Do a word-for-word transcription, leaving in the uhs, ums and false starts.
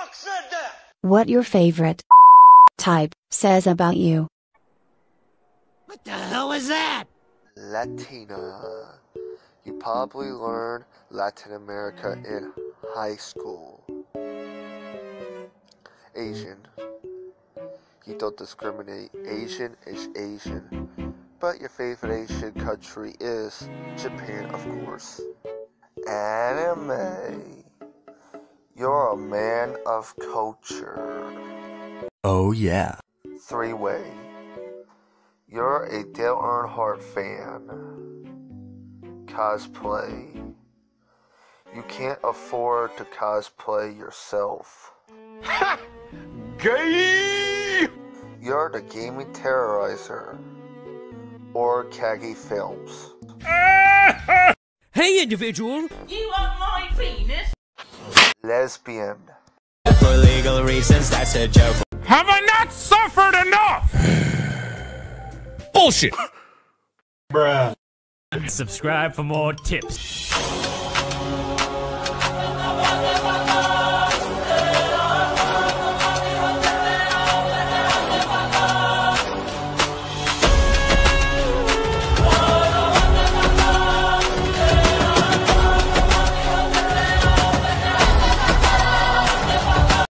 fuck said that? What your favorite type says about you. What the hell is that? Latina. You probably learned Latin America in high school. Asian. You don't discriminate. Asian is Asian. But your favorite Asian country is Japan, of course. Anime. You're a man of culture. Oh yeah. Three-way. You're a Dale Earnhardt fan. Cosplay. You can't afford to cosplay yourself. Ha! Gay! You're the gaming terrorizer. Or Kagi Films. Hey, individual! You want my penis? Lesbian. For legal reasons, that's a joke. Have I not suffered enough? Bullshit! Bruh. Subscribe for more tips.